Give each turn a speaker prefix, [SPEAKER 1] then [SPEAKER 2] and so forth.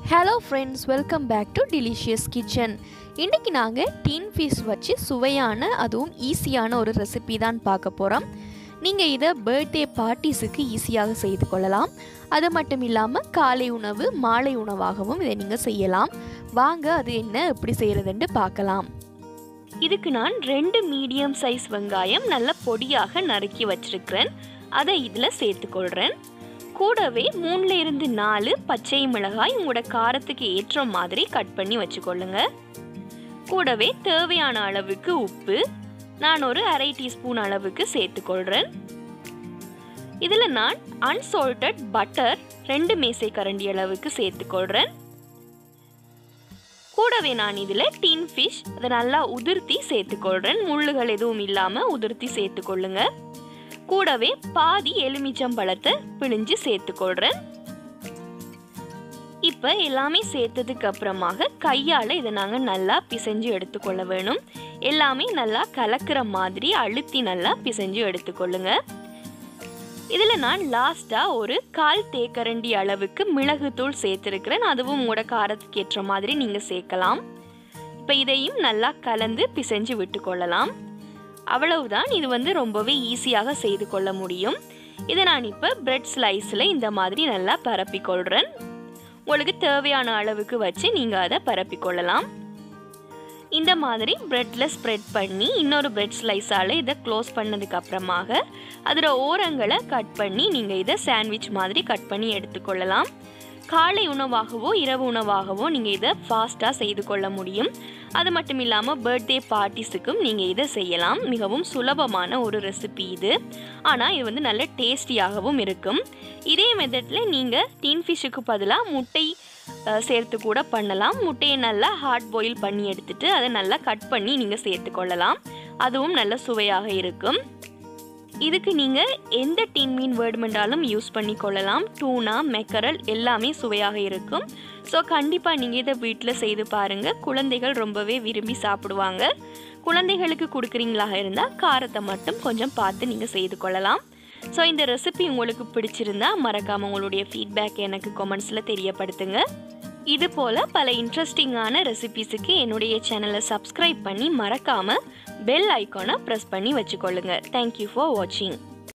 [SPEAKER 1] Hello friends, welcome back to Delicious Kitchen. இன்னைக்கு நாங்க tin fish வச்சு சுவையான அதுவும் ஈஸியான ஒரு ரெசிபி தான் பார்க்க போறோம். நீங்க இத பர்த்டே பார்ட்டிஸ்க்கு ஈஸியாக செய்து கொள்ளலாம். அது மட்டும் இல்லாம காலை உணவு, மாலை உணவாகவும் இதை நீங்க செய்யலாம். வாங்க அது என்ன எப்படி செய்யறதுன்னு பார்க்கலாம். இதுக்கு நான் 2 மீடியம் சைஸ் வெங்காயம் நல்ல பொடியாக நறுக்கி வச்சிருக்கேன். அதை இதுல சேர்த்துக்கொள்றேன். கூடவே 3 இருந்து 4 பச்சை மிளகாய் உங்களோட காரத்துக்கு ஏற்ற மாதிரி கட் பண்ணி வச்சுக்கொள்ளுங்க. கூடவே தேவையான அளவுக்கு உப்பு நான் ஒரு 1/2 டீஸ்பூன் அளவுக்கு சேர்த்துக்கொள்றேன். இதுல நான் அன்சால்டட் பட்டர் 2 மேசை கரண்டி அளவுக்கு சேர்த்துக்கொள்றேன். கூடவே நான் இதுல டின் ஃபிஷ் அதை நல்லா உதிர்த்தி சேர்த்துக்கொள்றேன். முள்ளுகள் எதுவும் இல்லாம உதிர்த்தி சேர்த்துக்கொள்ளுங்க. கூடவே பாதி எலுமிச்சம்பழத்தை பிழிஞ்சு சேர்த்துக்கொள்றேன். இப்ப எல்லாமே சேர்த்ததுக்கு அப்புறமாக கையால இதை நாங்க நல்லா பிசைஞ்சு எடுத்துக்கொள்ள வேணும். எல்லாமே நல்லா கலக்கிற மாதிரி அழுத்தி நல்லா பிசைஞ்சு எடுத்துக்கொள்ளுங்க. இதுல நான் லாஸ்டா ஒரு 1/4 தேக்கரண்டி அளவுக்கு மிளகுத்தூள் சேர்த்திருக்கிறேன். அதுவும் உங்களோட காரத்துக்கு ஏற்ற மாதிரி நீங்க சேர்க்கலாம். இப்ப இதையும் நல்லா கலந்து பிசைஞ்சு விட்டுக்கொள்ளலாம். அவ்வளவுதான். இது ரொம்பவே ஈஸியாக செய்து கொள்ள முடியும். இதை நான் இப்போ பிரெட் ஸ்லைஸில் இந்த மாதிரி நல்லா பரப்பிக்கொள்கிறேன். உங்களுக்கு தேவையான அளவுக்கு வச்சு நீங்கள் அதை பரப்பிக்கொள்ளலாம். இந்த மாதிரி பிரெட்டில் ஸ்ப்ரெட் பண்ணி இன்னொரு பிரெட் ஸ்லைஸால் இதை க்ளோஸ் பண்ணதுக்கு அப்புறமாக அதில் ஓரங்களை கட் பண்ணி நீங்கள் இதை சாண்ட்விச் மாதிரி கட் பண்ணி எடுத்துக்கொள்ளலாம். காலை உணவாகவோ இரவு உணவாகவோ நீங்கள் இதை ஃபாஸ்ட்டாக செய்து கொள்ள முடியும். அது மட்டும் இல்லாமல் பர்த்டே பார்ட்டிஸுக்கும் நீங்கள் இதை செய்யலாம். மிகவும் சுலபமான ஒரு ரெசிபி இது. ஆனால் இது நல்ல டேஸ்டியாகவும் இருக்கும். இதே மெத்தடில் நீங்கள் டின் ஃபிஷ்ஷுக்கு பதிலாக முட்டை சேர்த்து கூட பண்ணலாம். முட்டையை நல்லா ஹார்ட் பாயில் பண்ணி எடுத்துட்டு அதை நல்லா கட் பண்ணி நீங்கள் சேர்த்துக்கொள்ளலாம். அதுவும் நல்ல சுவையாக இருக்கும். இதுக்கு நீங்கள் எந்த டின் மீன் வேர்டுமெண்டாலும் யூஸ் பண்ணி கொள்ளலாம். டூனா, மெக்கரல் எல்லாமே சுவையாக இருக்கும். ஸோ கண்டிப்பாக நீங்கள் இதை வீட்டில் செய்து பாருங்கள். குழந்தைகள் ரொம்பவே விரும்பி சாப்பிடுவாங்க. குழந்தைகளுக்கு கொடுக்குறீங்களாக இருந்தால் காரத்தை மட்டும் கொஞ்சம் பார்த்து நீங்கள் செய்து கொள்ளலாம். ஸோ இந்த ரெசிபி உங்களுக்கு பிடிச்சிருந்தா மறக்காமல் உங்களுடைய ஃபீட்பேக் எனக்கு கமெண்ட்ஸில் தெரியப்படுத்துங்க. இது போல் பல இன்ட்ரெஸ்டிங்கான ரெசிபிஸுக்கு என்னுடைய சேனலை சப்ஸ்கிரைப் பண்ணி மறக்காமல் பெல் ஐக்கானை ப்ரெஸ் பண்ணி வச்சுக்கொள்ளுங்க. தேங்க்யூ ஃபார் வாட்சிங்.